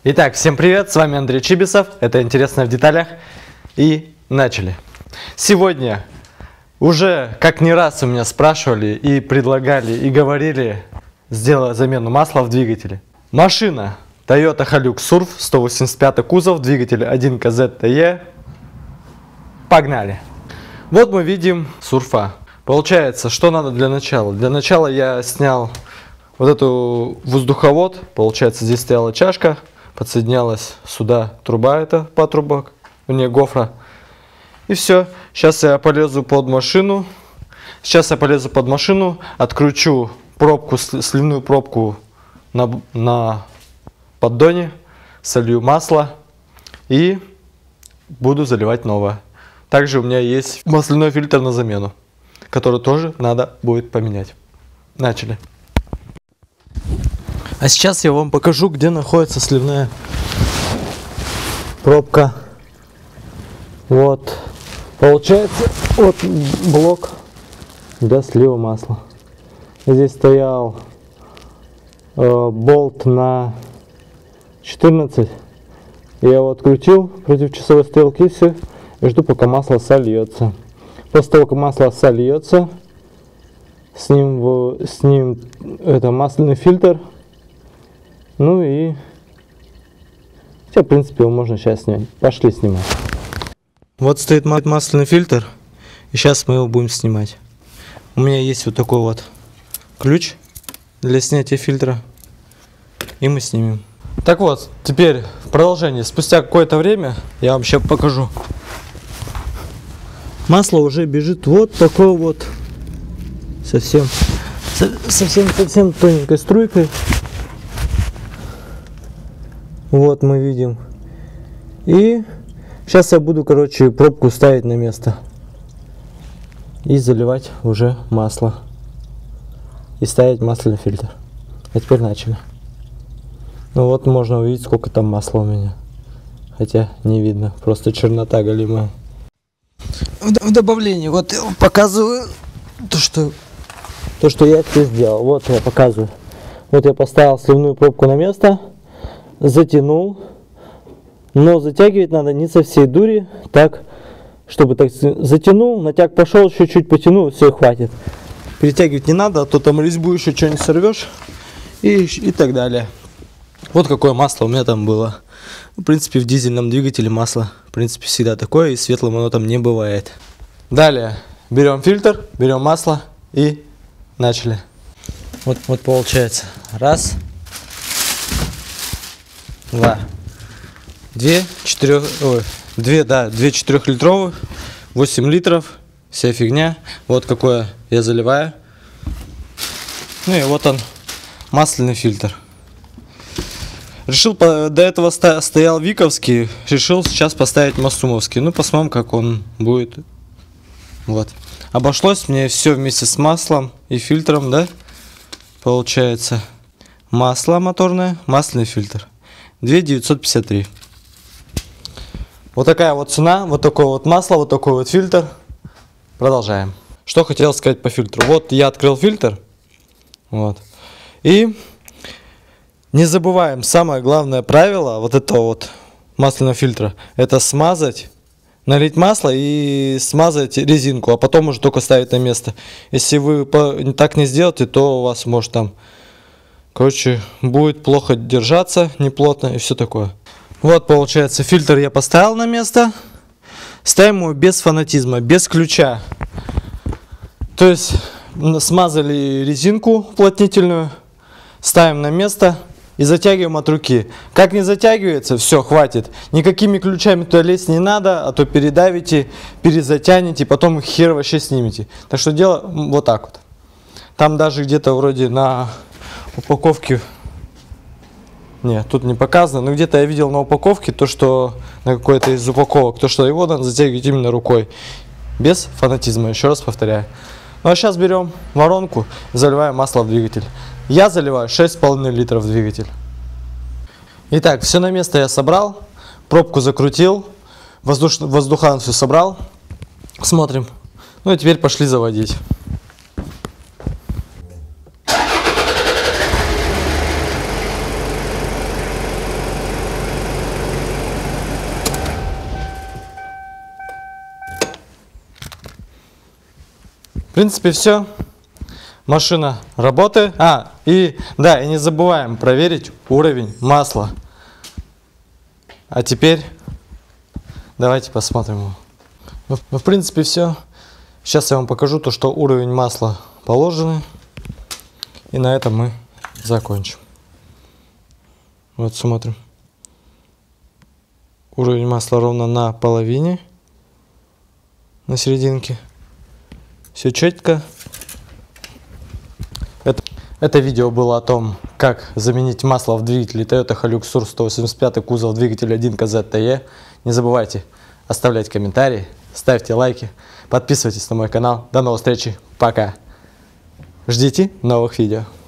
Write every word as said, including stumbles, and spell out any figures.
Итак, всем привет, с вами Андрей Чибисов, это «Интересно в деталях», и начали. Сегодня уже как не раз у меня спрашивали и предлагали и говорили сделать замену масла в двигателе. Машина Toyota Hilux Surf, сто восемьдесят пятый кузов, двигатель один ка зет тэ е. Погнали! Вот мы видим сурфа. Получается, что надо для начала? Для начала я снял вот эту воздуховод. Получается, здесь стояла чашка, подсоединялась сюда труба, это патрубок, у нее гофра. И все. Сейчас я полезу под машину. Сейчас я полезу под машину, откручу пробку, сливную пробку на, на поддоне, солью масло и буду заливать новое. Также у меня есть масляной фильтр на замену, который тоже надо будет поменять. Начали. А сейчас я вам покажу, где находится сливная пробка. Вот. Получается, вот блок для слива масла. Здесь стоял э, болт на четырнадцать. Я его открутил против часовой стрелки и все. И жду, пока масло сольется. После того, как масло сольется, с ним, в, с ним это масляный фильтр. Ну и хотя, в принципе, его можно сейчас снять. Пошли снимать. Вот стоит масляный фильтр. И сейчас мы его будем снимать. У меня есть вот такой вот ключ для снятия фильтра. И мы снимем. Так вот, теперь в продолжение. Спустя какое-то время я вам сейчас покажу. Масло уже бежит вот такой вот совсем совсем совсем тоненькой струйкой. Вот мы видим. И сейчас я буду, короче, пробку ставить на место и заливать уже масло и ставить масляный фильтр. А теперь начали. Ну вот можно увидеть, сколько там масла у меня, хотя не видно, просто чернота голимая. В добавлении вот я вам показываю то, что то, что я все сделал. Вот я показываю. Вот я поставил сливную пробку на место, затянул, но затягивать надо не со всей дури, так, чтобы так затянул, натяг пошел, чуть-чуть потянул, все, хватит. Перетягивать не надо, а то там резьбу еще что-нибудь сорвешь и, и так далее. Вот какое масло у меня там было. В принципе, в дизельном двигателе масло, в принципе, всегда такое, и светлым оно там не бывает. Далее берем фильтр, берем масло и начали. Вот, вот получается. Раз, два, две четырех, ой, две, да, две четырехлитровых, восемь литров, вся фигня. Вот какое я заливаю. Ну и вот он, масляный фильтр. Решил, до этого стоял Виковский, решил сейчас поставить Мосумовский. Ну, посмотрим, как он будет. Вот. Обошлось мне все вместе с маслом и фильтром, да? Получается, масло моторное, масляный фильтр. две тысячи девятьсот пятьдесят три. Вот такая вот цена, вот такое вот масло, вот такой вот фильтр. Продолжаем. Что хотел сказать по фильтру. Вот я открыл фильтр. Вот. И... не забываем, самое главное правило вот этого вот масляного фильтра, это смазать, налить масло и смазать резинку, а потом уже только ставить на место. Если вы так не сделаете, то у вас может там, короче, будет плохо держаться, неплотно и все такое. Вот получается, фильтр я поставил на место. Ставим его без фанатизма, без ключа. То есть смазали резинку уплотнительную, ставим на место. И затягиваем от руки. Как не затягивается, все, хватит. Никакими ключами туда лезть не надо, а то передавите, перезатянете, потом хер вообще снимете. Так что дело вот так вот. Там даже где-то вроде на упаковке, нет, тут не показано, но где-то я видел на упаковке то, что на какой-то из упаковок, то, что его надо затягивать именно рукой. Без фанатизма, еще раз повторяю. Ну а сейчас берем воронку, заливаем масло в двигатель. Я заливаю шесть с половиной литров в двигатель. Итак, все на место я собрал. Пробку закрутил. Воздуш... Воздухан все собрал. Смотрим. Ну и теперь пошли заводить. принципе, все. Машина работает. А, и да, и не забываем проверить уровень масла. А теперь давайте посмотрим его. Ну, в принципе, все. Сейчас я вам покажу то, что уровень масла положенный. И на этом мы закончим. Вот смотрим. Уровень масла ровно на половине. На серединке. Все четко. Это, это видео было о том, как заменить масло в двигателе Toyota Hilux Surf сто восемьдесят пять, кузов двигатель один ка зет тэ е. Не забывайте оставлять комментарии, ставьте лайки, подписывайтесь на мой канал. До новых встреч. Пока. Ждите новых видео.